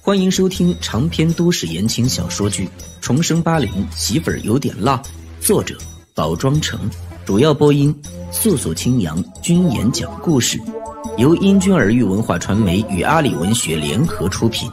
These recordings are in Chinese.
欢迎收听长篇都市言情小说剧《重生80媳妇儿有点辣》，作者宝庄城，主要播音素素清扬，君言讲故事，由英君儿育文化传媒与阿里文学联合出品。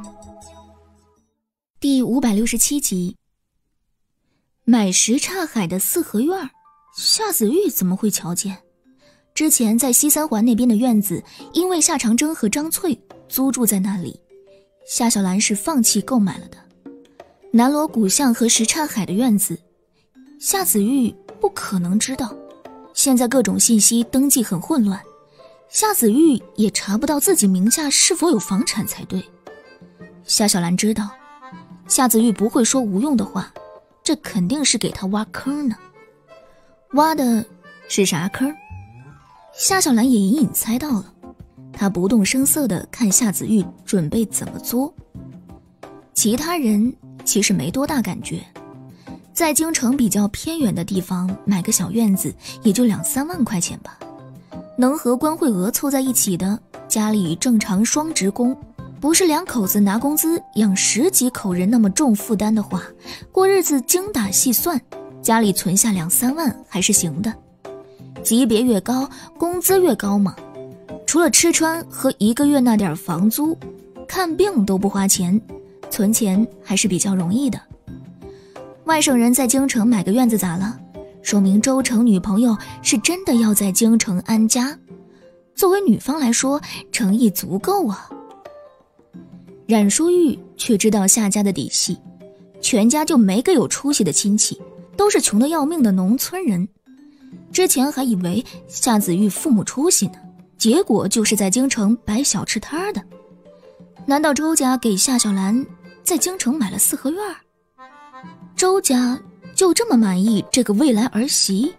第567集，买什刹海的四合院，夏子玉怎么会瞧见？之前在西三环那边的院子，因为夏长征和张翠租住在那里，夏小兰是放弃购买了的。南锣鼓巷和什刹海的院子，夏子玉不可能知道。现在各种信息登记很混乱，夏子玉也查不到自己名下是否有房产才对。夏小兰知道夏子玉不会说无用的话，这肯定是给他挖坑呢。挖的是啥坑？夏小兰也隐隐猜到了，她不动声色地看夏子玉准备怎么做。其他人其实没多大感觉，在京城比较偏远的地方买个小院子也就2-3万块钱吧，能和关慧娥凑在一起的，家里正常双职工，不是两口子拿工资养10几口人那么重负担的话，过日子精打细算，家里存下2-3万还是行的。级别越高，工资越高嘛，除了吃穿和1个月那点房租，看病都不花钱，存钱还是比较容易的。外省人在京城买个院子咋了？说明周城女朋友是真的要在京城安家，作为女方来说，诚意足够啊。冉淑玉却知道夏家的底细，全家就没个有出息的亲戚，都是穷得要命的农村人。之前还以为夏子玉父母出息呢，结果就是在京城摆小吃摊的。难道周家给夏小兰在京城买了四合院？周家就这么满意这个未来儿媳？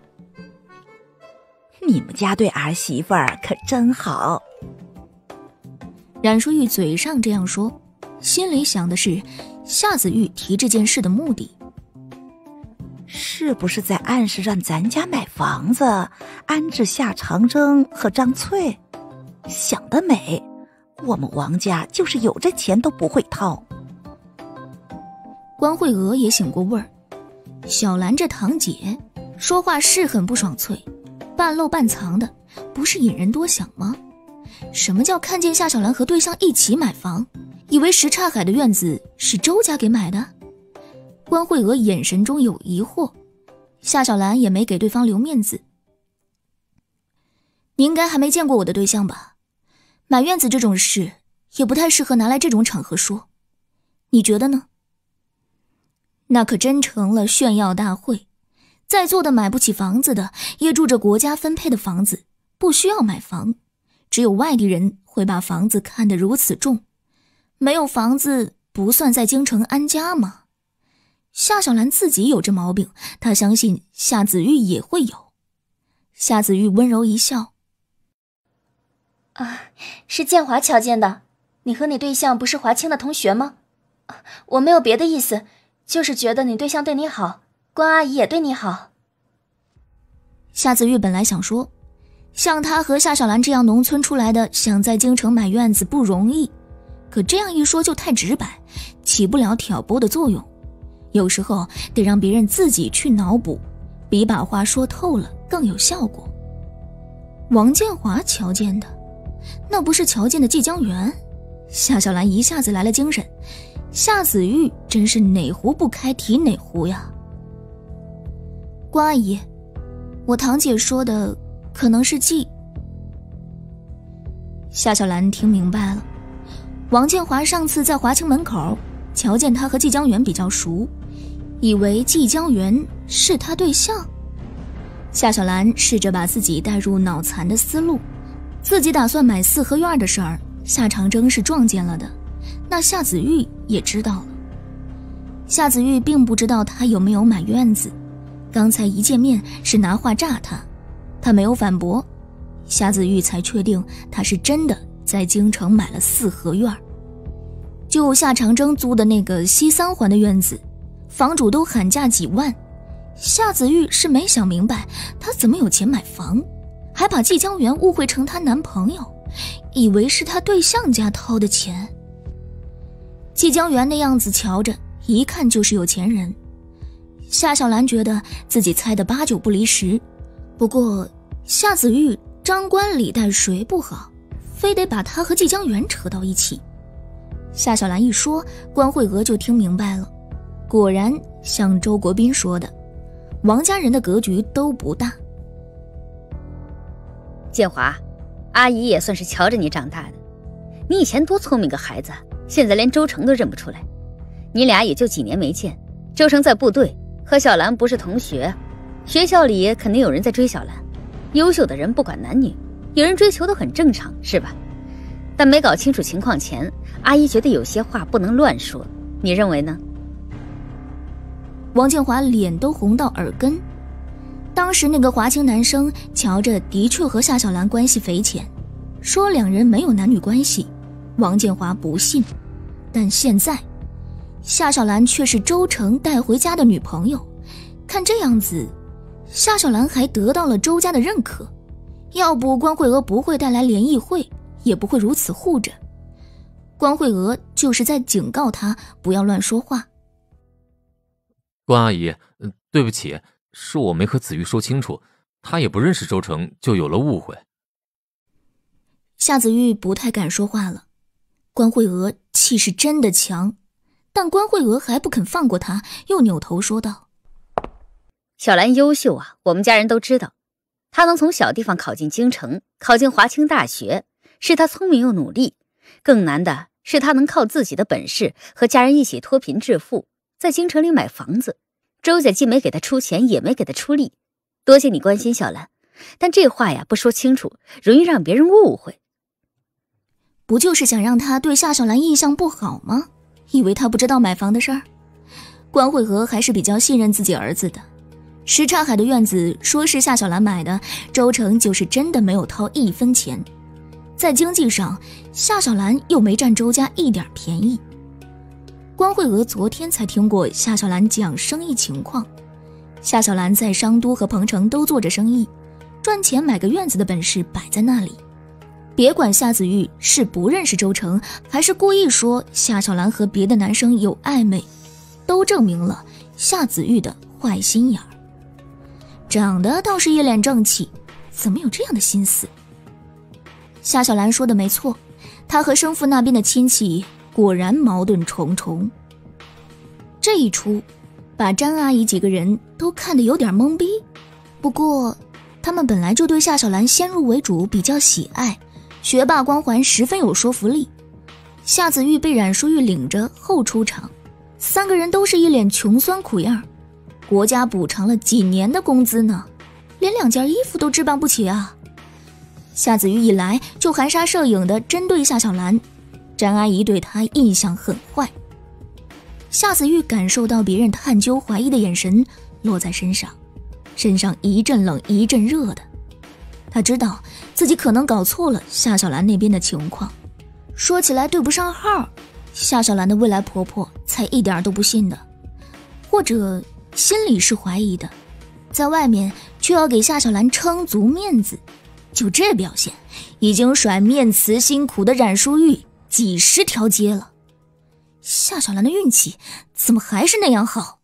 你们家对儿媳妇儿可真好。 冉淑玉嘴上这样说，心里想的是夏子玉提这件事的目的。 是不是在暗示让咱家买房子安置夏长征和张翠？想得美，我们王家就是有这钱都不会掏。 关慧娥也醒过味儿，小兰这堂姐说话是很不爽脆，半露半藏的，不是引人多想吗？什么叫看见夏小兰和对象一起买房，以为什刹海的院子是周家给买的？关慧娥眼神中有疑惑，夏小兰也没给对方留面子。你应该还没见过我的对象吧？买院子这种事也不太适合拿来这种场合说，你觉得呢？那可真成了炫耀大会，在座的买不起房子的也住着国家分配的房子，不需要买房，只有外地人会把房子看得如此重，没有房子不算在京城安家吗？夏小兰自己有这毛病，她相信夏子玉也会有。夏子玉温柔一笑， 是建华瞧见的，你和你对象不是华清的同学吗？我没有别的意思，就是觉得你对象对你好，关阿姨也对你好。 夏子玉本来想说，像她和夏小兰这样农村出来的，想在京城买院子不容易，可这样一说就太直白，起不了挑拨的作用。有时候得让别人自己去脑补，比把话说透了更有效果。王建华瞧见的，那不是瞧见的季江源？夏小兰一下子来了精神，夏子玉真是哪壶不开提哪壶呀。关阿姨，我堂姐说的可能是季。夏小兰听明白了，王建华上次在华清门口瞧见他和季江源比较熟，以为季江源是他对象。夏小兰试着把自己带入脑残的思路，自己打算买四合院的事儿，夏长征是撞见了的，那夏子玉也知道了。夏子玉并不知道他有没有买院子，刚才一见面是拿话炸他，他没有反驳，夏子玉才确定他是真的在京城买了四合院。就夏长征租的那个西三环的院子，房主都喊价几万，夏子玉是没想明白他怎么有钱买房，还把季江源误会成她男朋友，以为是她对象家掏的钱。 季江源那样子瞧着，一看就是有钱人。夏小兰觉得自己猜的8、9不离10，不过夏子玉、张冠李戴谁不好，非得把他和季江源扯到一起。夏小兰一说，关慧娥就听明白了，果然像周国斌说的，王家人的格局都不大。 建华，阿姨也算是瞧着你长大的，你以前多聪明个孩子，现在连周成都认不出来。你俩也就几年没见，周成在部队和小兰不是同学，学校里肯定有人在追小兰。优秀的人不管男女，有人追求都很正常，是吧？但没搞清楚情况前，阿姨觉得有些话不能乱说，你认为呢？ 王建华脸都红到耳根。当时那个华清男生瞧着的确和夏小兰关系匪浅，说两人没有男女关系，王建华不信。但现在夏小兰却是周成带回家的女朋友，看这样子，夏小兰还得到了周家的认可，要不关慧娥不会带来联谊会，也不会如此护着。关慧娥就是在警告她不要乱说话。 关阿姨，对不起，是我没和子玉说清楚，她也不认识周成，就有了误会。 夏子玉不太敢说话了，关慧娥气势真的强，但关慧娥还不肯放过她，又扭头说道： 小兰优秀啊，我们家人都知道，她能从小地方考进京城，考进华清大学，是她聪明又努力，更难的是她能靠自己的本事和家人一起脱贫致富，在京城里买房子。周家既没给她出钱，也没给她出力。多谢你关心小兰，但这话呀不说清楚，容易让别人误会。 不就是想让她对夏小兰印象不好吗？以为她不知道买房的事儿？关慧娥还是比较信任自己儿子的。什刹海的院子说是夏小兰买的，周成就是真的没有掏1分钱。在经济上，夏小兰又没占周家一点便宜。关慧娥昨天才听过夏小兰讲生意情况，夏小兰在商都和彭城都做着生意，赚钱买个院子的本事摆在那里。别管夏子玉是不认识周成，还是故意说夏小兰和别的男生有暧昧，都证明了夏子玉的坏心眼儿。长得倒是一脸正气，怎么有这样的心思？夏小兰说的没错，她和生父那边的亲戚果然矛盾重重。这一出把詹阿姨几个人都看得有点懵逼，不过他们本来就对夏小兰先入为主比较喜爱，学霸光环十分有说服力。夏子玉被冉淑玉领着后出场，3个人都是一脸穷酸苦样，国家补偿了几年的工资呢，连2件衣服都置办不起啊。夏子玉一来就含沙射影地针对夏小兰，詹阿姨对她印象很坏。夏子玉感受到别人探究怀疑的眼神落在身上，身上一阵冷一阵热的。他知道自己可能搞错了夏小兰那边的情况，说起来对不上号，夏小兰的未来婆婆才一点都不信的，或者心里是怀疑的，在外面却要给夏小兰撑足面子。就这表现，已经甩面慈心苦的冉淑玉几10条街了。夏小兰的运气怎么还是那样好？